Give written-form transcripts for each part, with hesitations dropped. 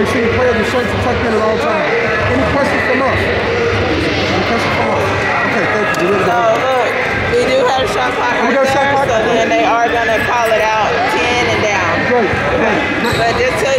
sure you play with your shirts and tuck in at all times. Any questions from us? Any questions from us? Okay, thank you. So look, we do have a shot clock right there, so then they are going to call it out 10 and down. Great. But just to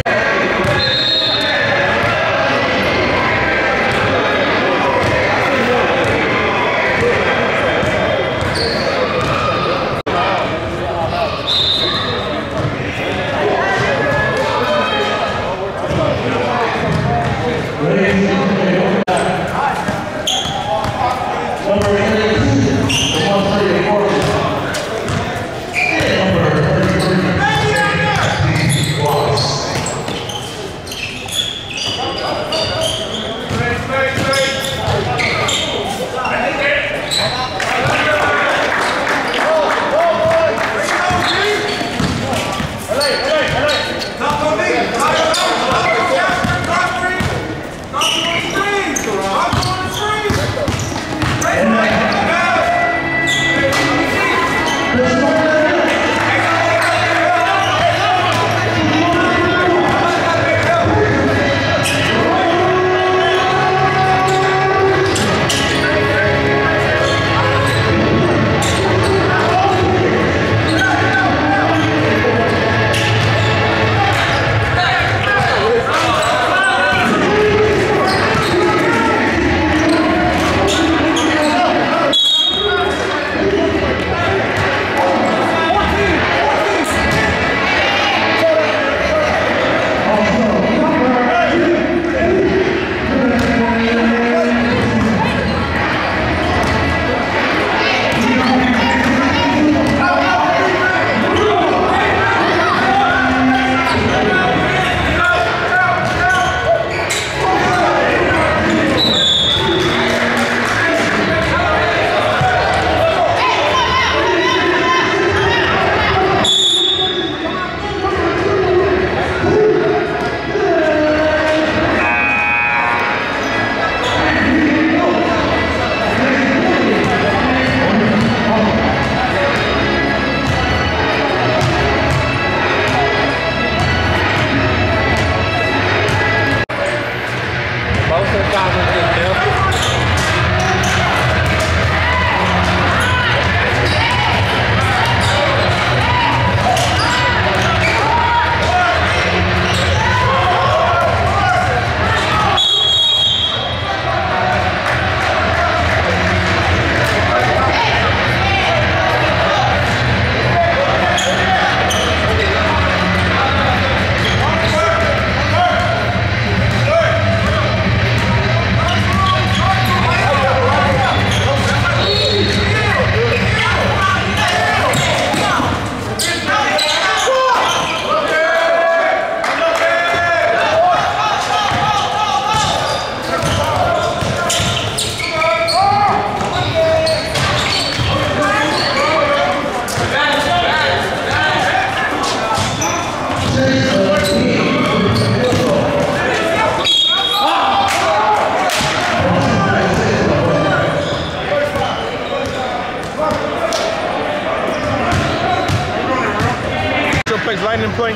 Lightning play.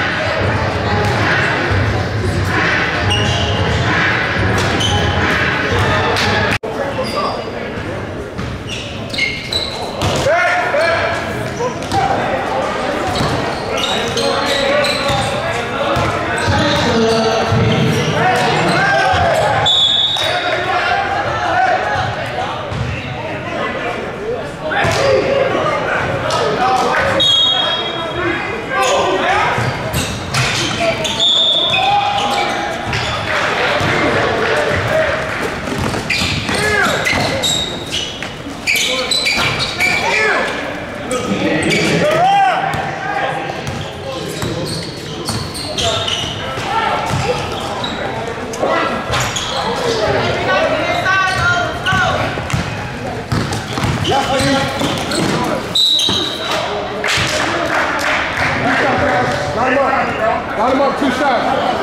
Line him up, 2 shots.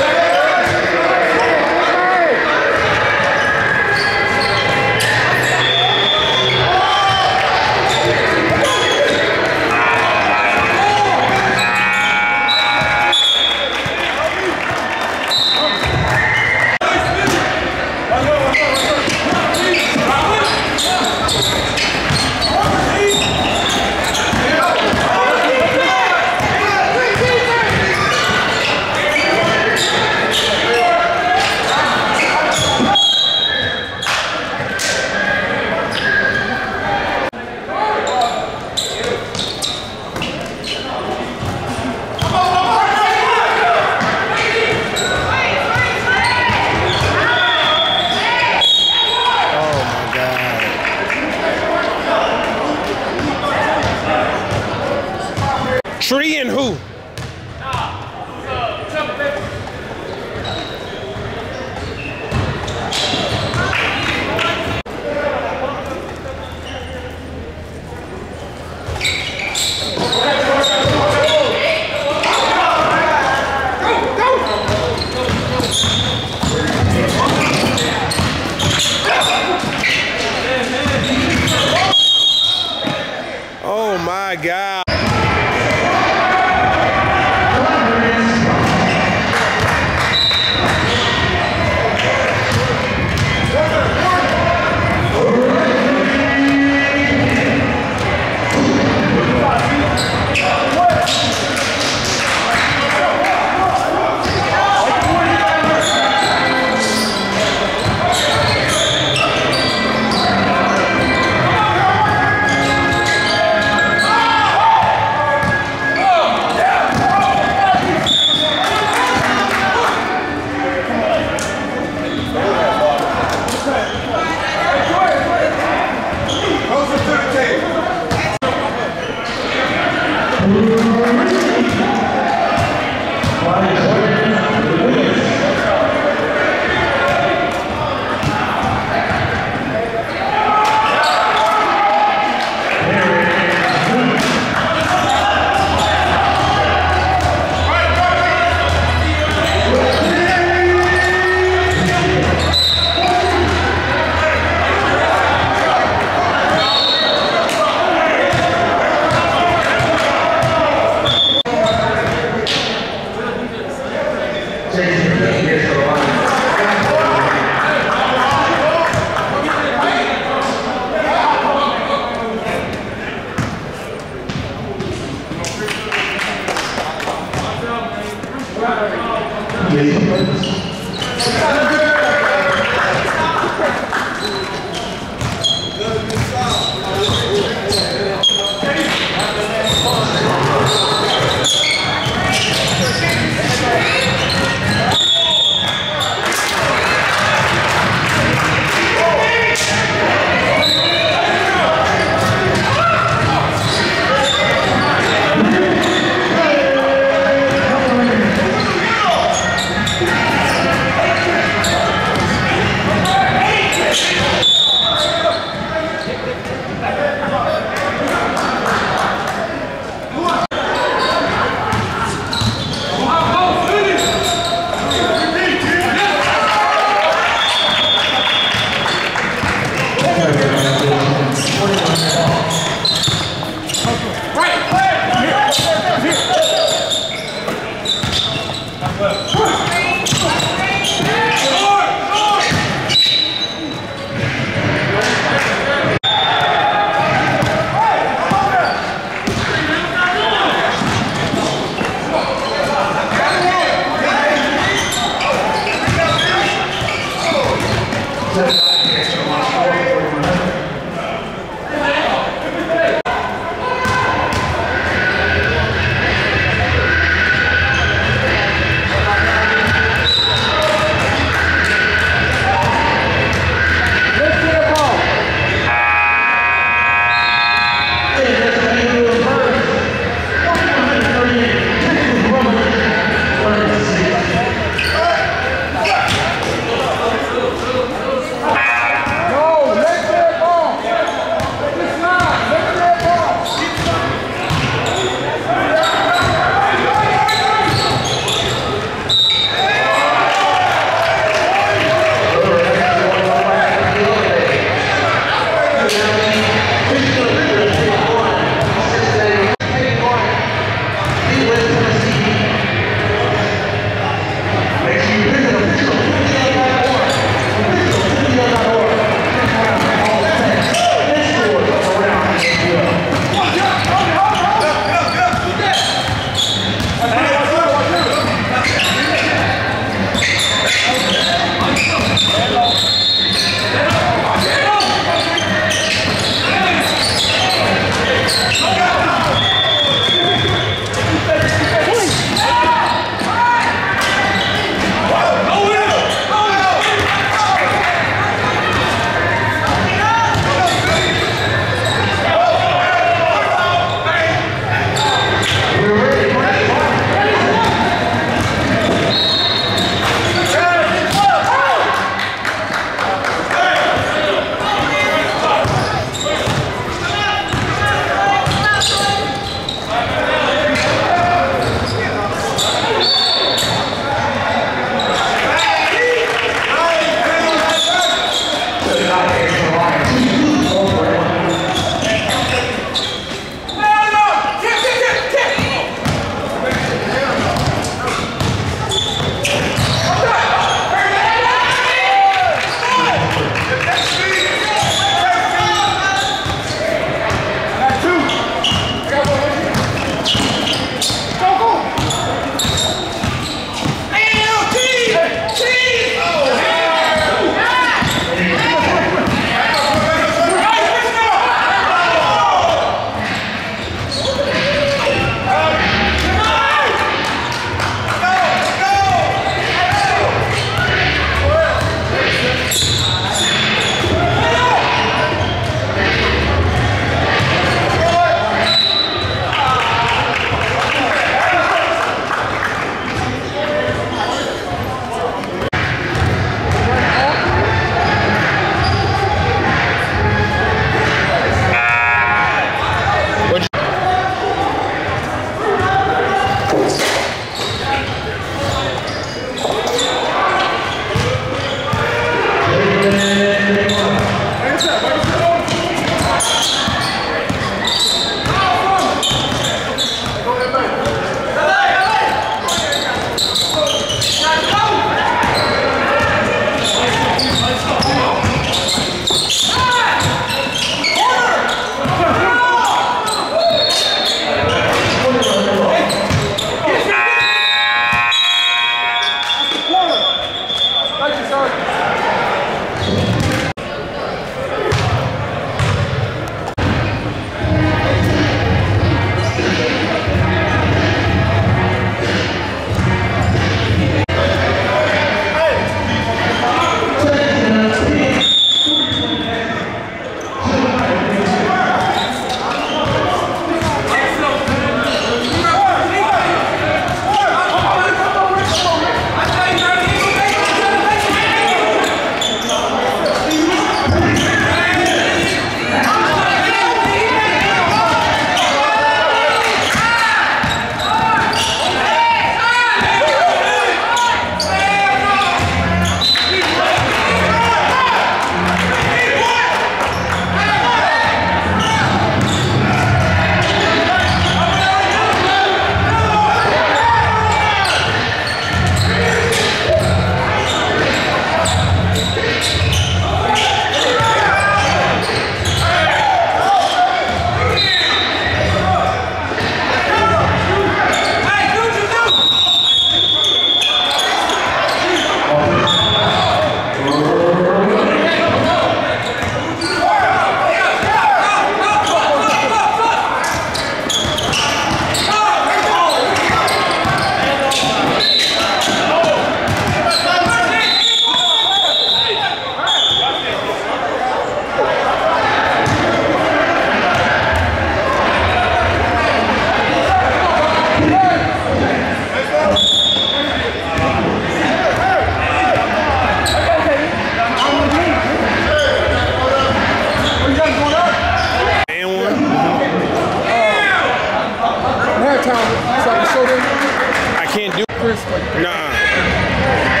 wrist like that. Nah.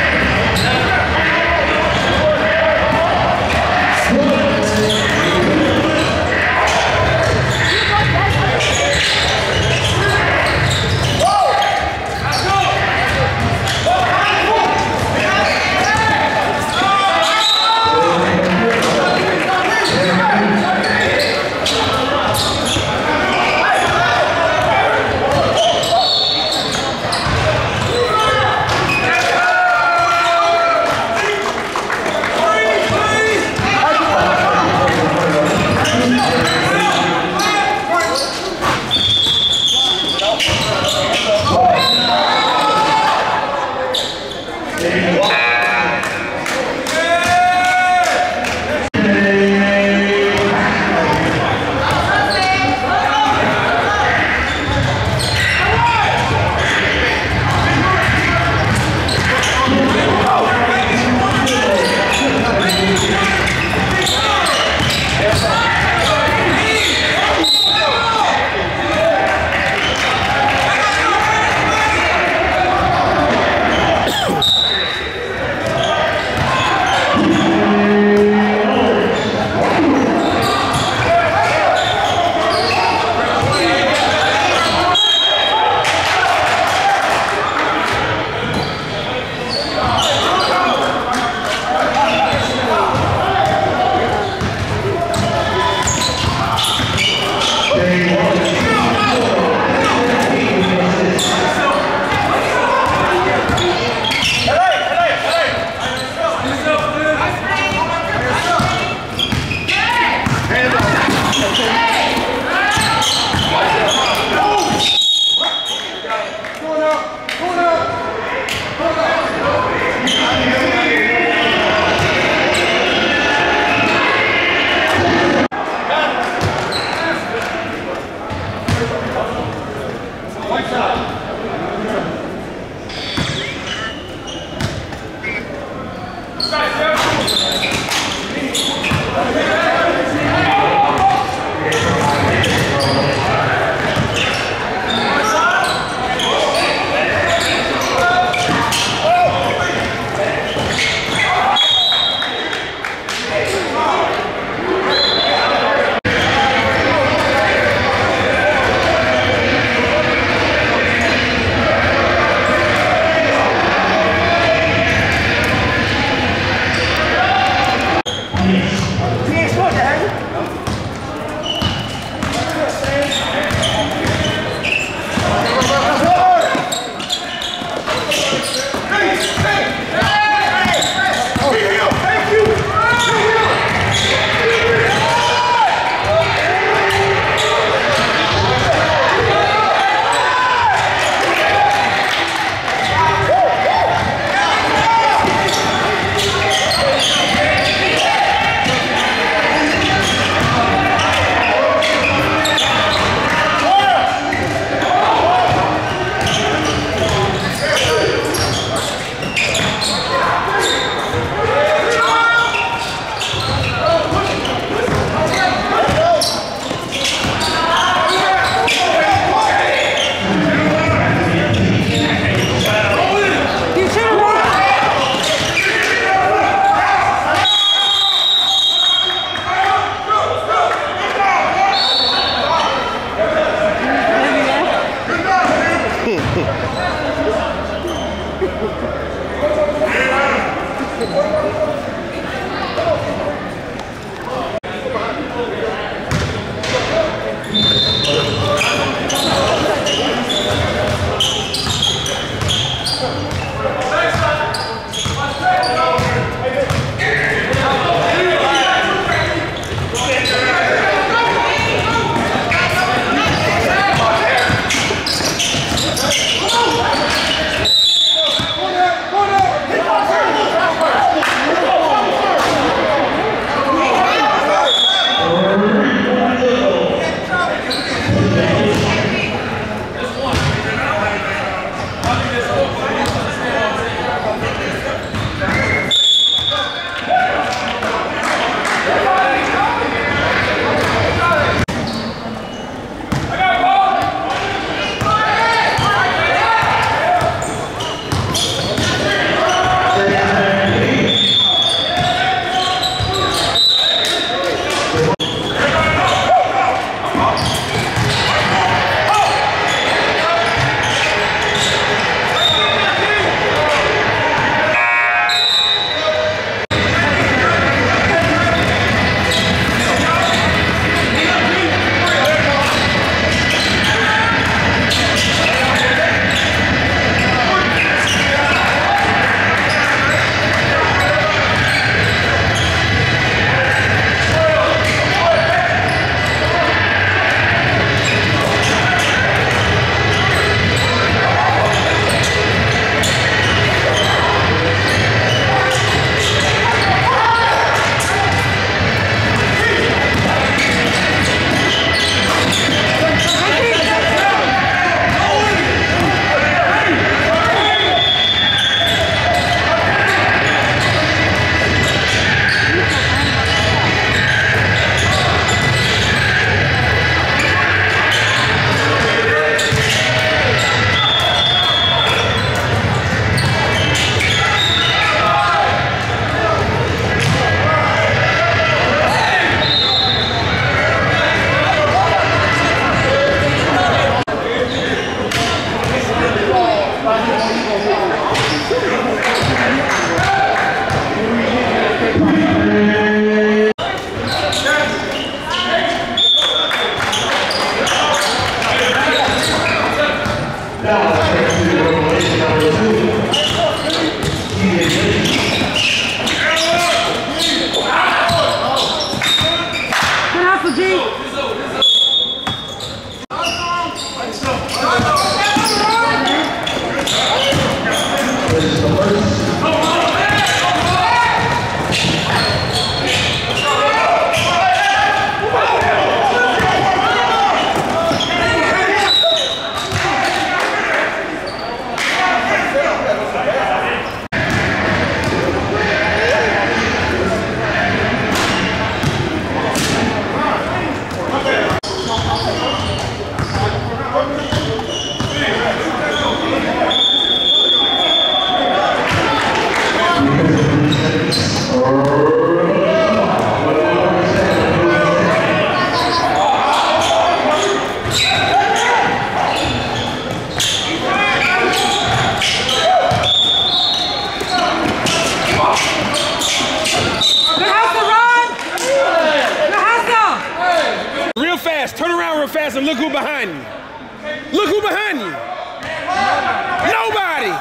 fast and look who behind you. Look who behind you. Nobody.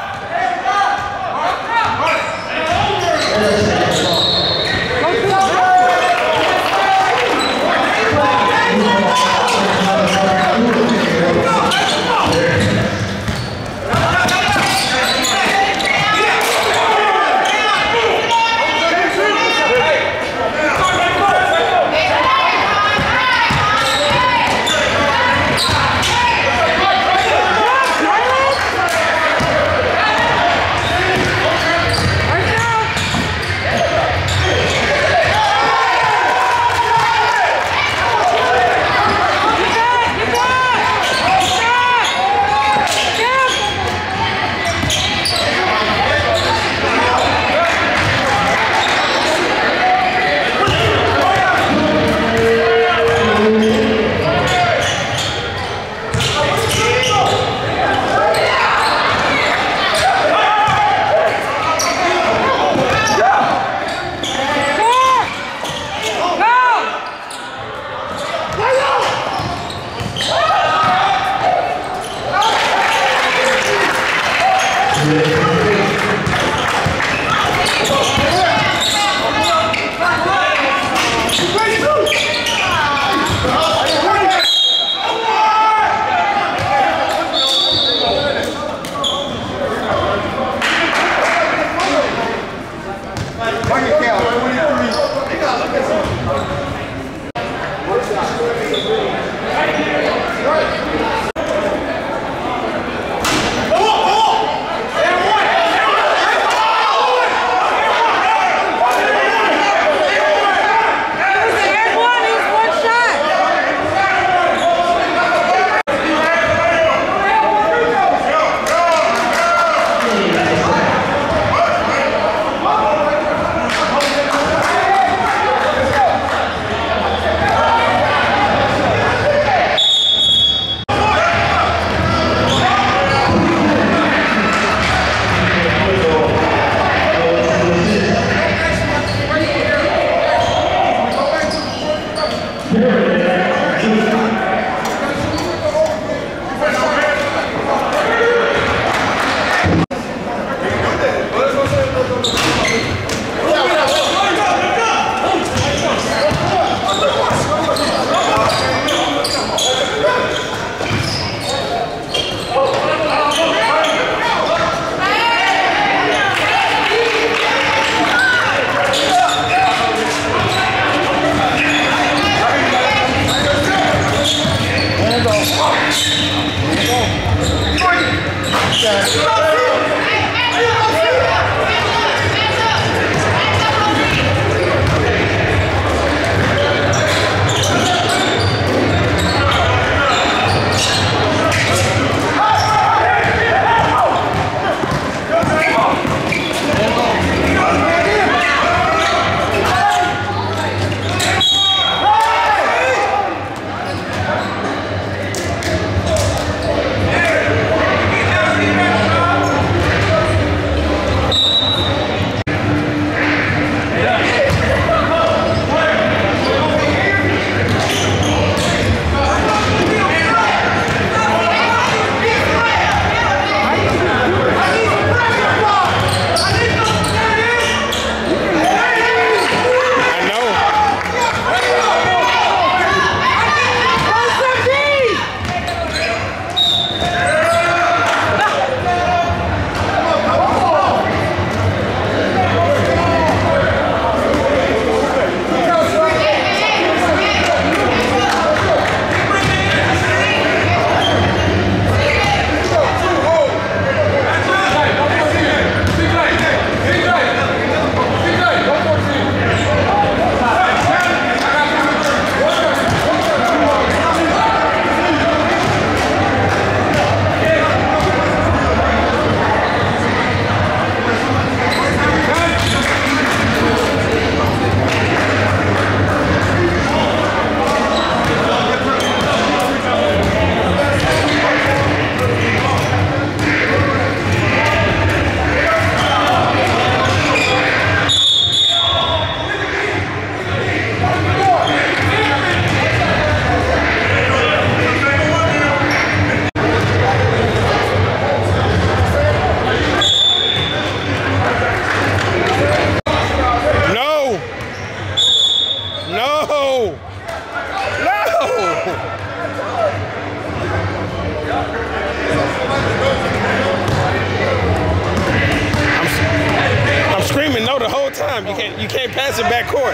time. You can't pass it back court.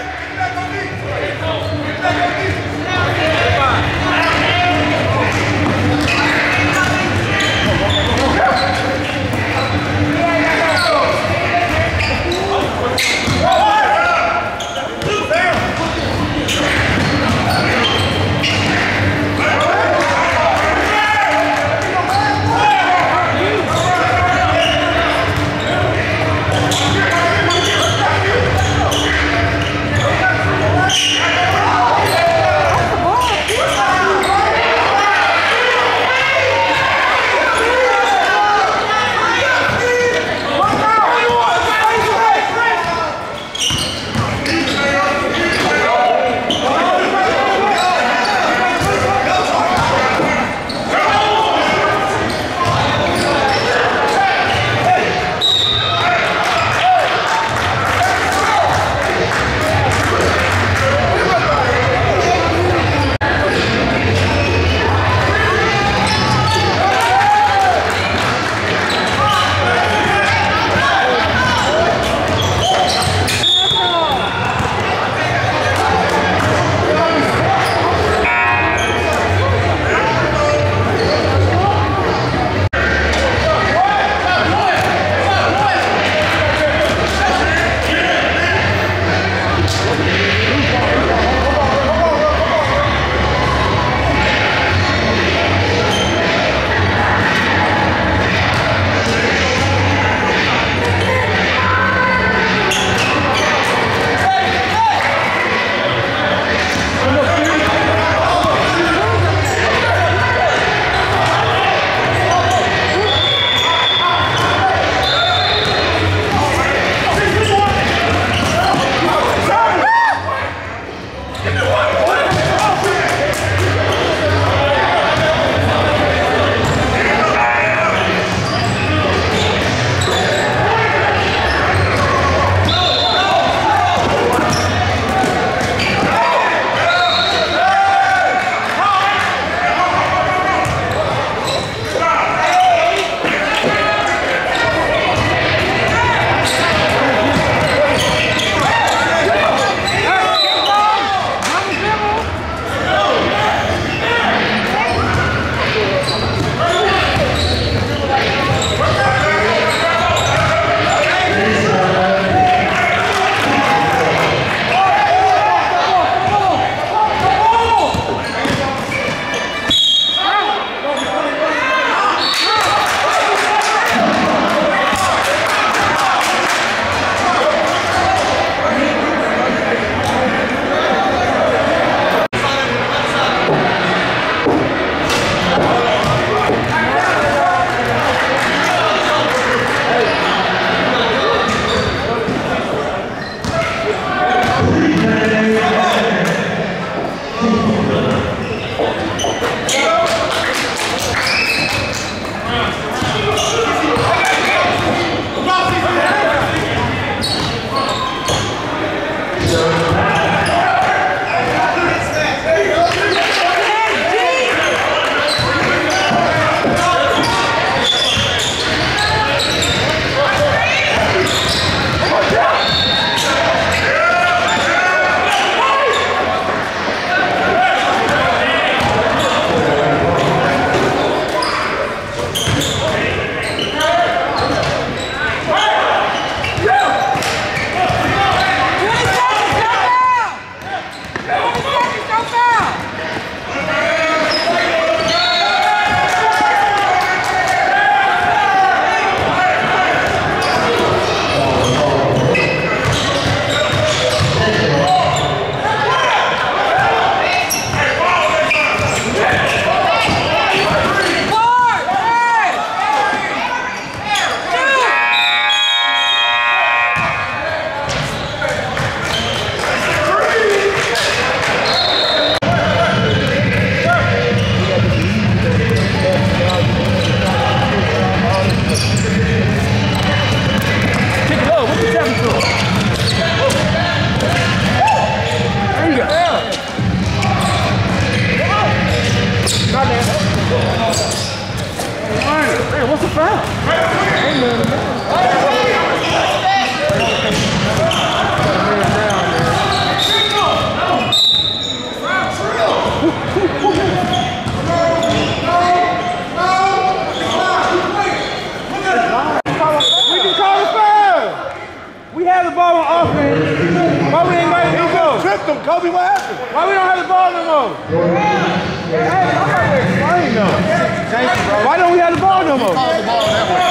the ball on offense? Why we ain't ready to go? Tripped him, Kobe. What happened? Why we don't have the ball no more? Hey, I'm about to explain though. Why don't we have the ball no more? Call the ball that way.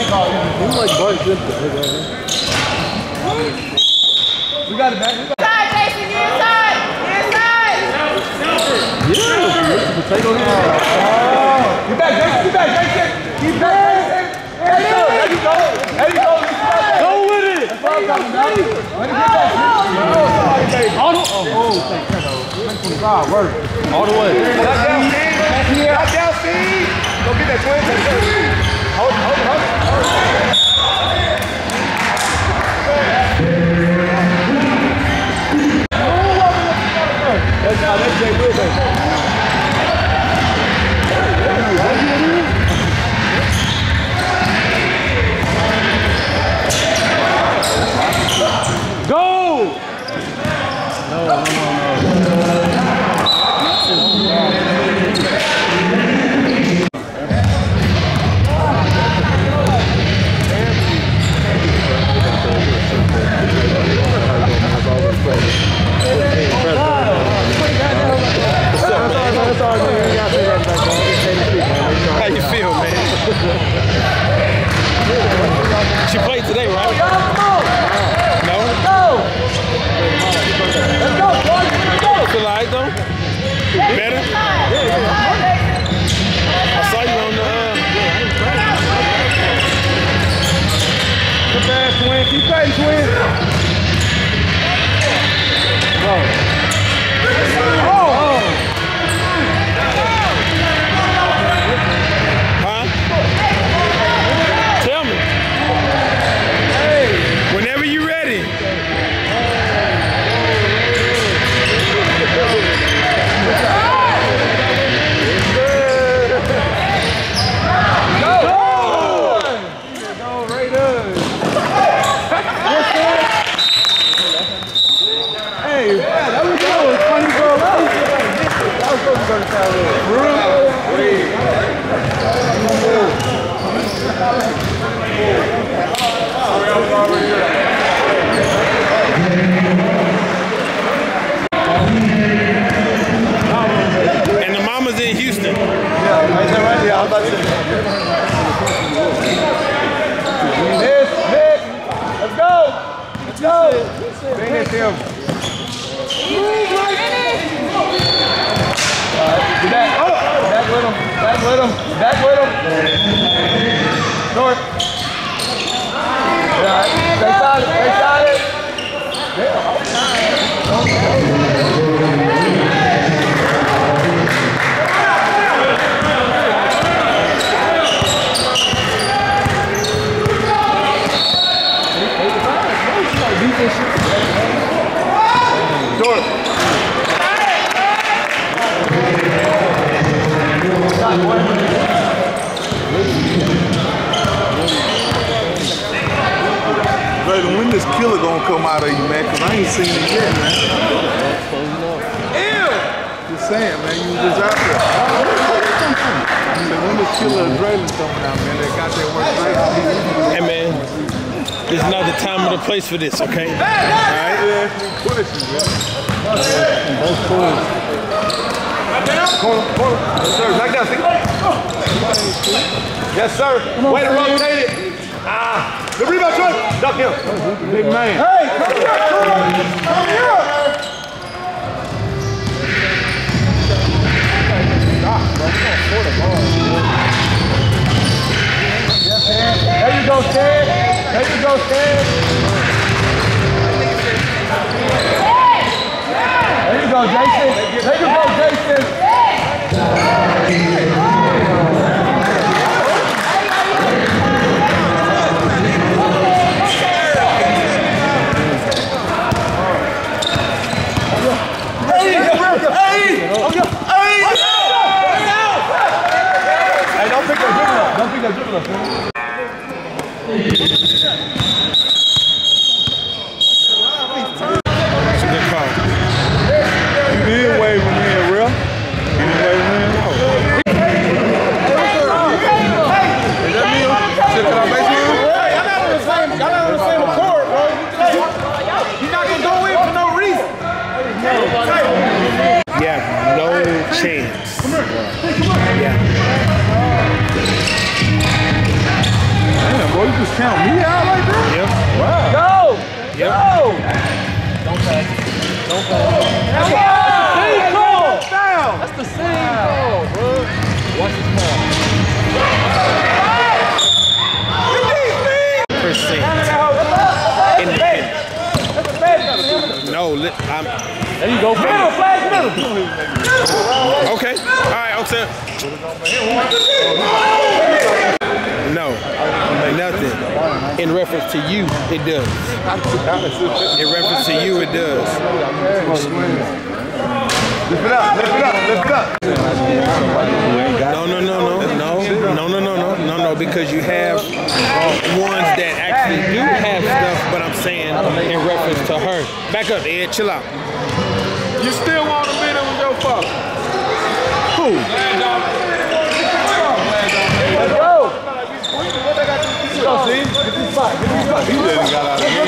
We got it back. Inside, Jason, you're inside. You're inside. Get back, Jason. Get back, Jason. Keep back. There you go. There you go. Go with it. That's what I'm talking about. Let it get back. All the work. All the way. Knock down, Steve. Knock down, Steve. Go get that twin. Hold it. That's Jay Will, baby. Go! How you feel, man? She played today, right? No? Feel alright though? Better? I saw you on the Good pass, twin. Keep fighting, twin. Go. Huh? Tell me. Whenever you're ready. And the mama's in Houston. Yeah, is that right? Yeah, I was about to say. Let's go. Let's go. Finish him. Get back. Oh. Back with him. Back with him. Back with him. North. All right. Stay solid. Stay solid. Brother, when this killer gonna come out of you, man? Cause I ain't seen it yet, man. Ew! Just saying, man, you was just out there. I said, when this killer adrenaline coming out, man, they got their work right. Hey man, there's not the time or the place for this, okay? Alright? Yeah, questions, man. Both corners. Corner. Yes, sir. Knock down, see? Yes, sir. Way to rotate it. The rebound, Troy. Duck him. Big man. Hey, come here, come here. There you go, Ted. There you go, Ted. There you go, Jason. There you go, Jason. Hey, don't pick that dribble up. Don't pick that dribble up, man. It's a good call. You did wave him in real chance. Damn, bro, you just count me out like that? Yep. Wow. Go! Yep. Go! Don't pass. Don't pass. That's the same call! That's the same call, bro. Watch this ball. Percent. No, There you go. Middle, flag middle. okay. All right, okay. No, nothing. In reference to you, it does. In reference to you, it does. Lift it up, lift it up, lift it up. No, because you have ones that actually do have stuff, but I'm saying in reference to her. Back up, Ed, chill out. You still want a minute with your father? Who? Let's go. Go, see? Get this spot. Get this spot. He just got out of here.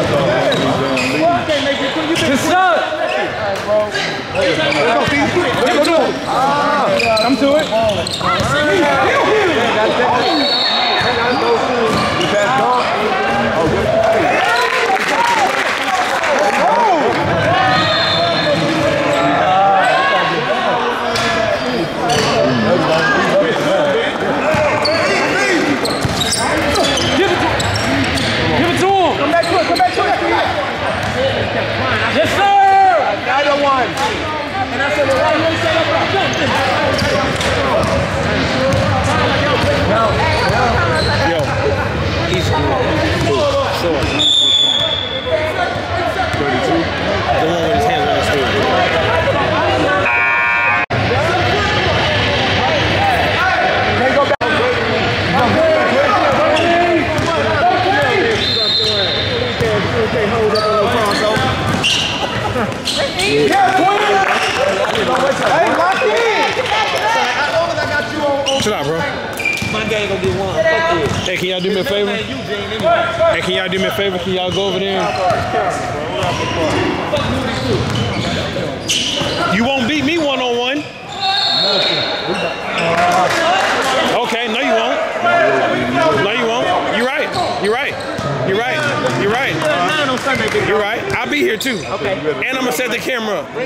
Good shot. Come to it. Give it to him. Come back to it. Come back to it. Yes, sir. Another one. And I said, well, why you ain't set up? Yo, he's good. So, the one with his hands on his head. Chill out, bro. My gang gonna get one. Hey, can y'all do me a favor? Hey, can y'all do me a favor? Can y'all go over there? You won't beat me one-on-one. Okay, no you won't. No you won't. You're right. You're right. You're right. You're right. You're right. I'll be here too. Okay. And I'm gonna set the camera up.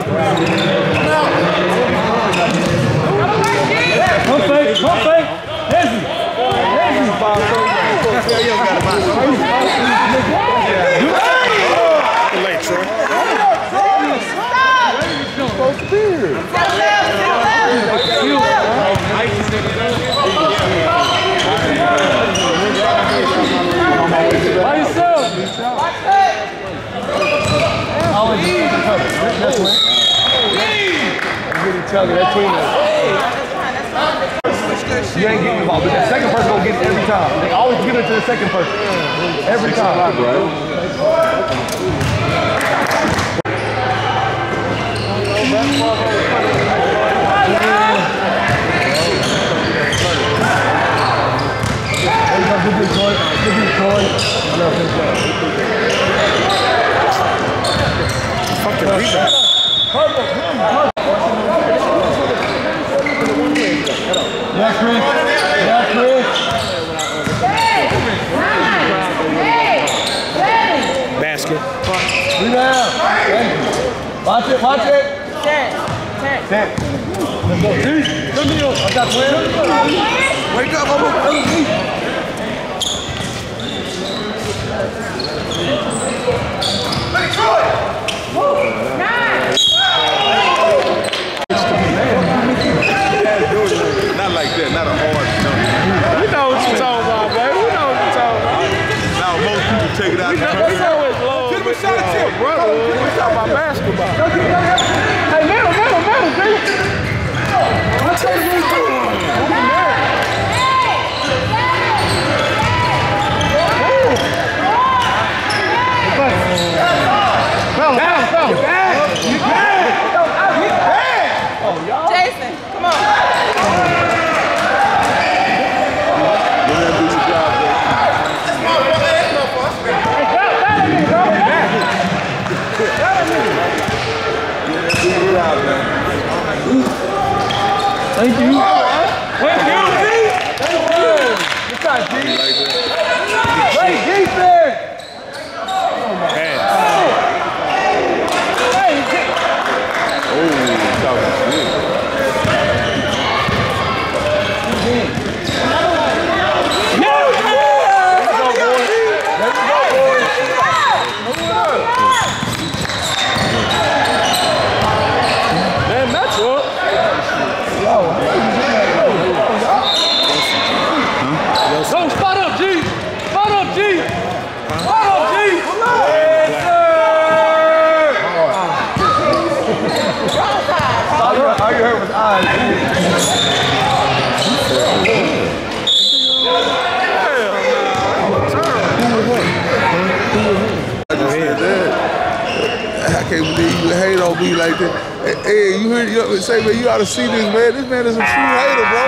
Come fake. Come fake. Hezzy. Late, Troy. By yourself. You ain't getting involved. The second person gonna get it every time. They always give it to the second person. Every time. Fucking rebound. Yeah, Chris. Yeah, Chris. Basket. Rebound. Watch it. Watch it. Ten. Let's go. Come here. I got twin. Wake up, Homer. Not like that, not a hard number. We know what you're talking about, baby. We know what you're talking about. Now most people take it out. We always love. Give me a shot at you, brother. We talking about basketball. Hey, middle, dude. What you doing? Jason, come on. Do your job, man. Thank you. Thank you, G. Good shot, G. Great defense. Man. I can't believe you hate on me like that. Hey, you heard you say, man, you ought to see this man. This man is a true hater, bro.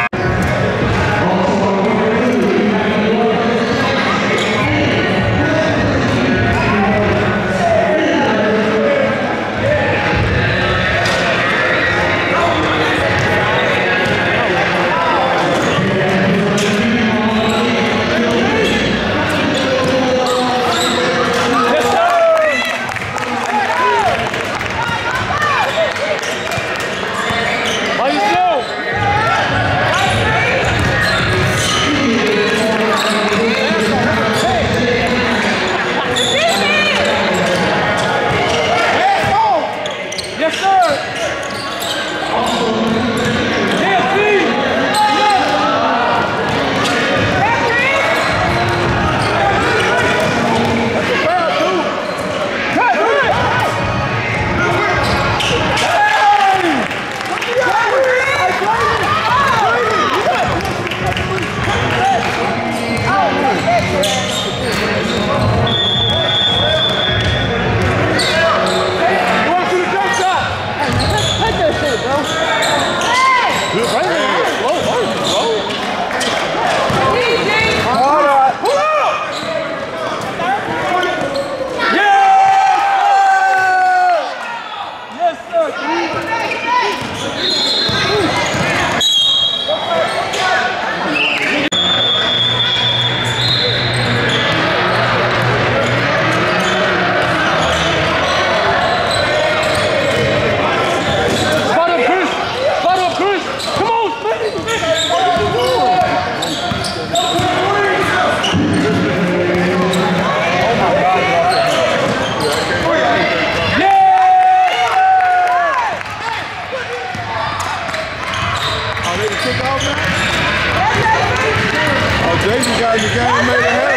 Jason got in the game, made it happen.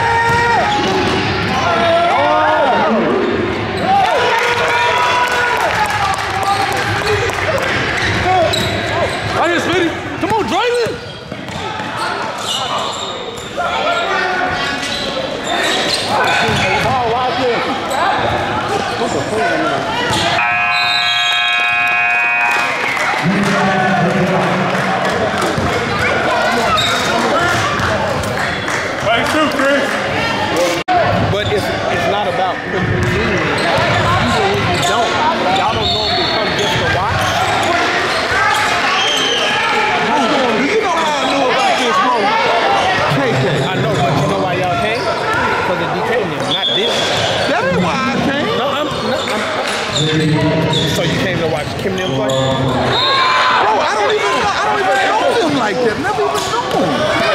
I just made it. Come on, Draylon. But it's not about putting you in. Even when you don't, y'all don't normally come just to watch. You know how I knew about this moment? KK. I know, but you know why y'all came? Because of DK and them, not this. That ain't why I came. No, I'm. So you came to watch Kim and them play? Bro, I don't even know them like that. Never even know them.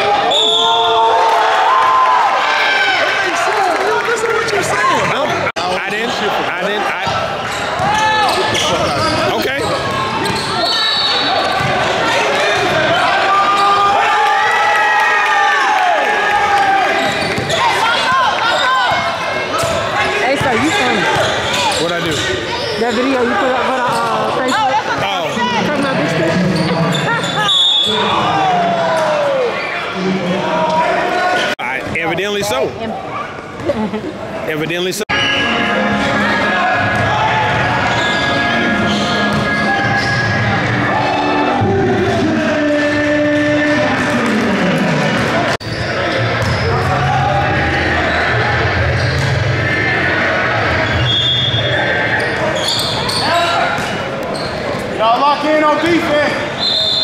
Okay. Hey, sir, you funny. What'd I do? That video you put up for the Facebook. From my biscuit. Evidently so. Evidently so. Y'all lock in on defense.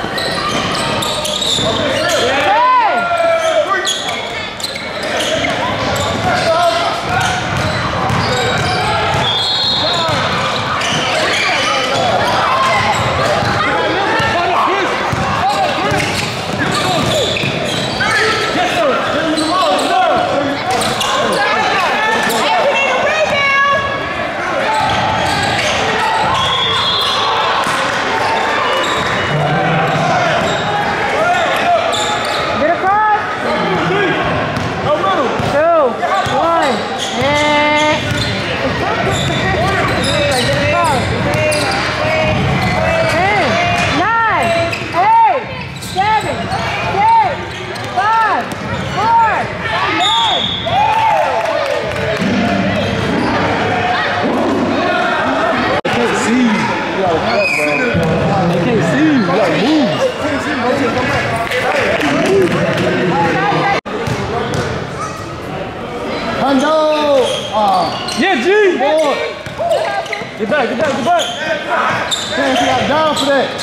Yeah, G! Boy. Get back, get back, get back! Can't see out down for that.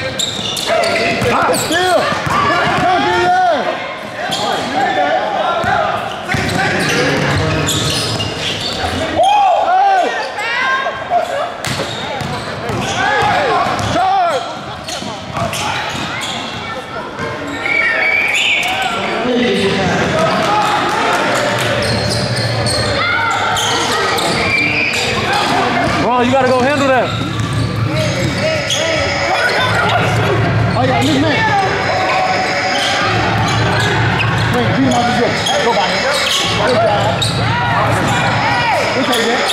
Still! Come get there! Charge! Ron, you gotta go handle that. Oh yeah, this man. Wait, G off the grip. Go back. Good job. Good take it.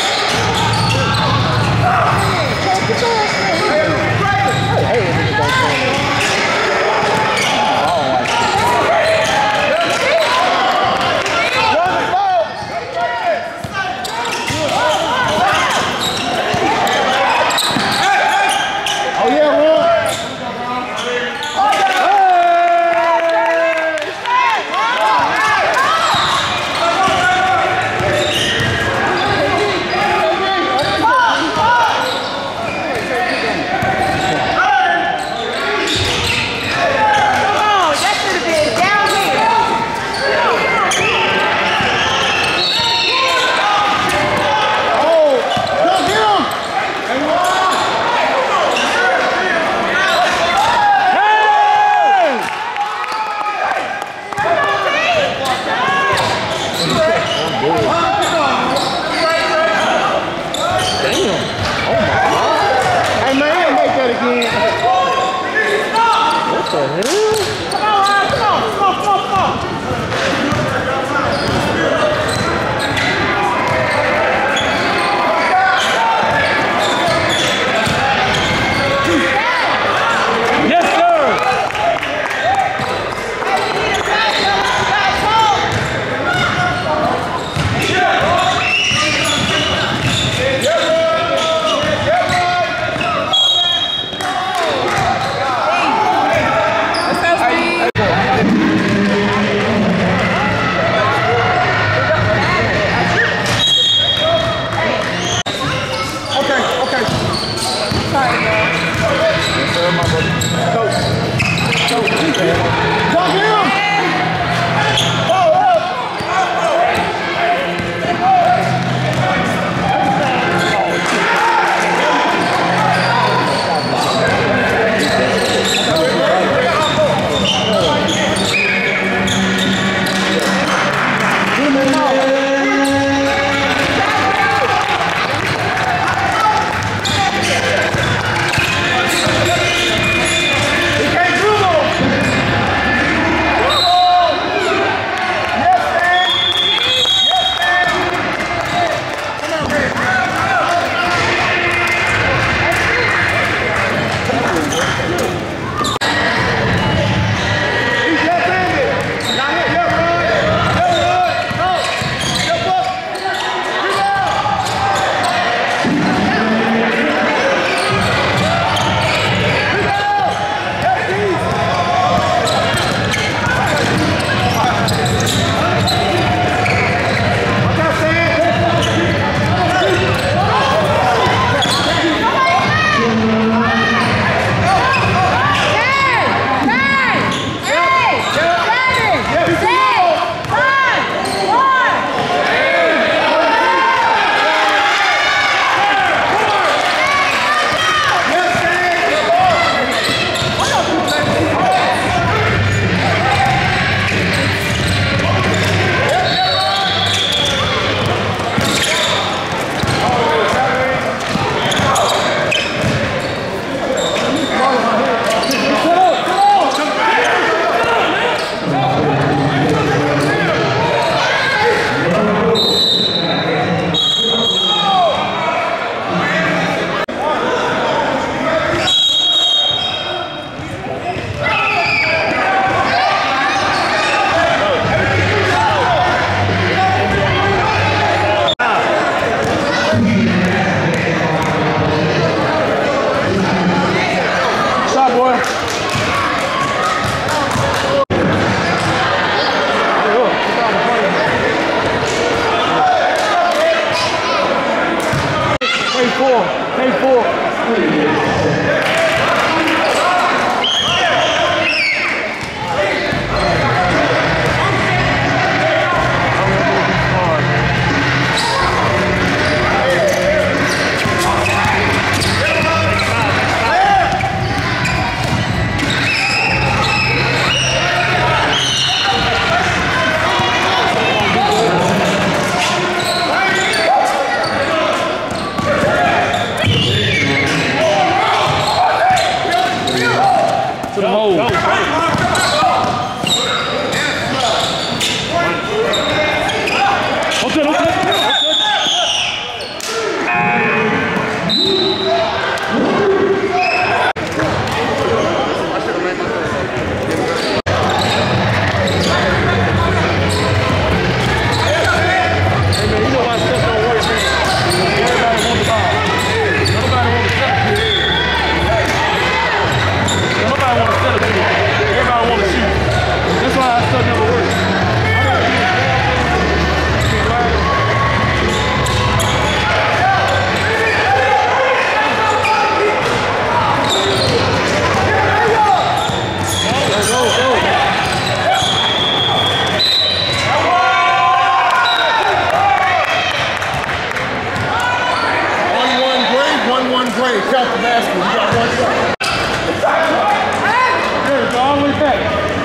hold. Count the basket. You got one shot. There we go, all the way back.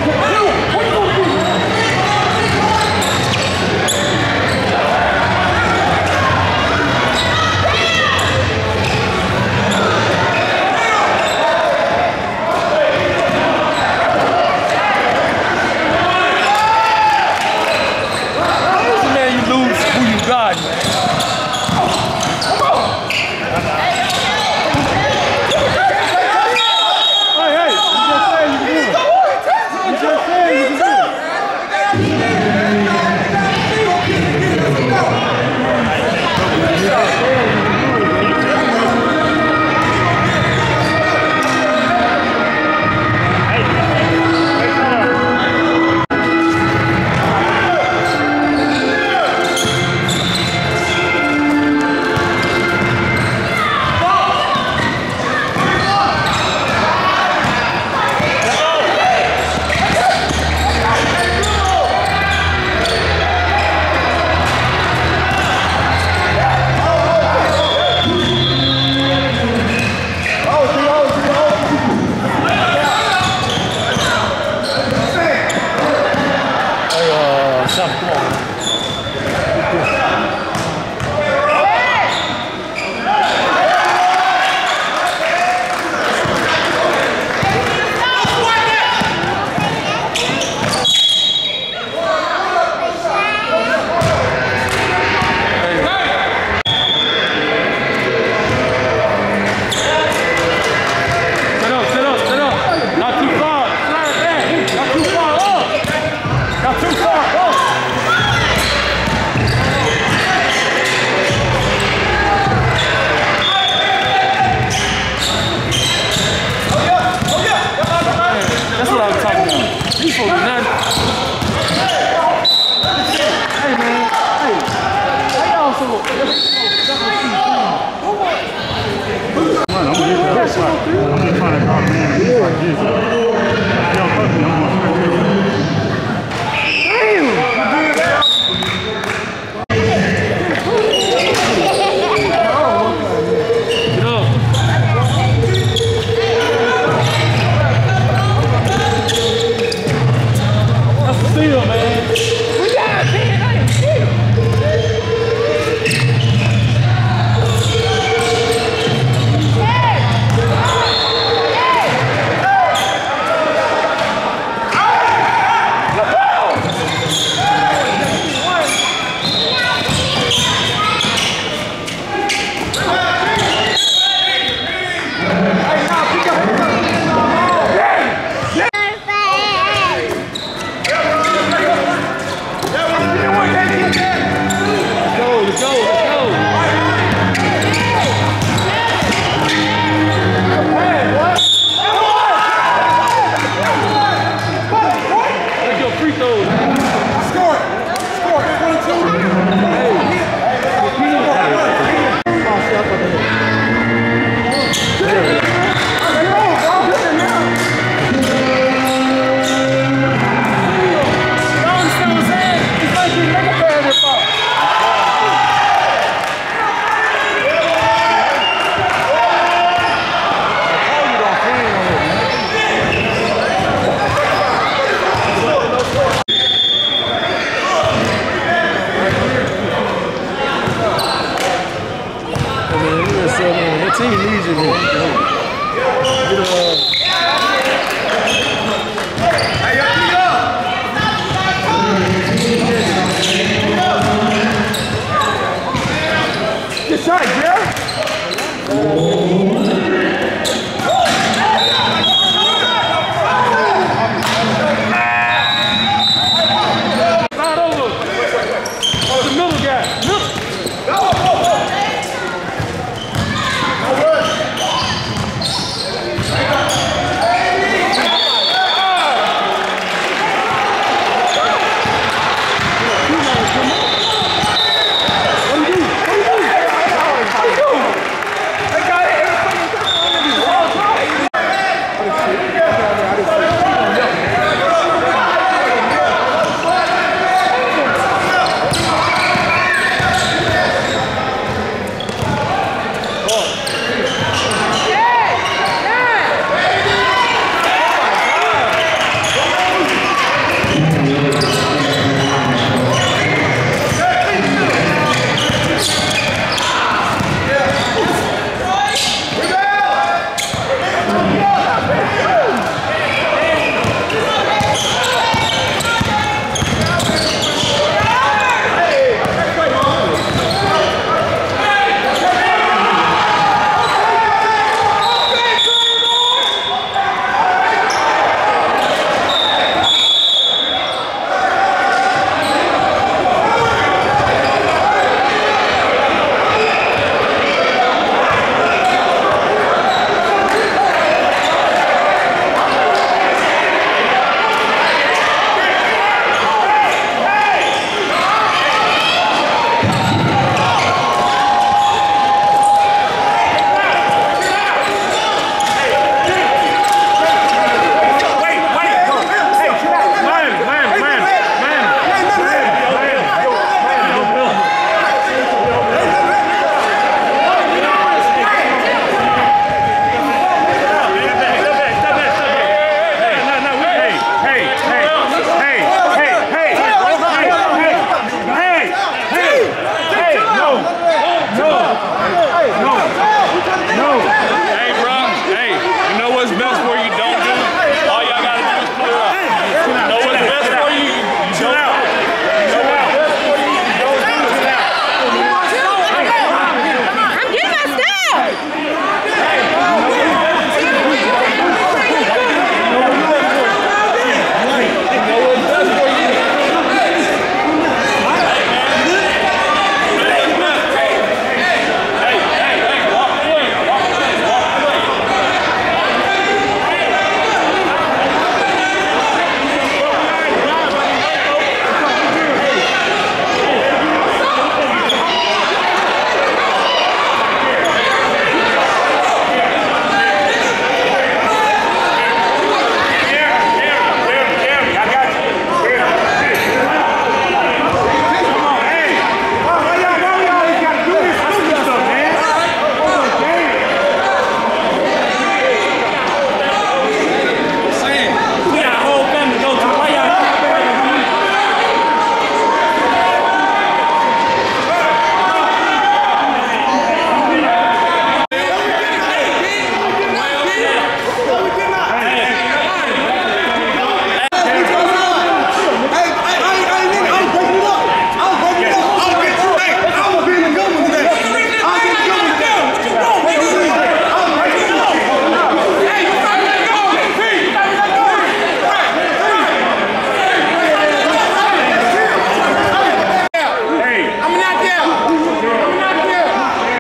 Man, you lose who you got, man. I'm just trying to call man.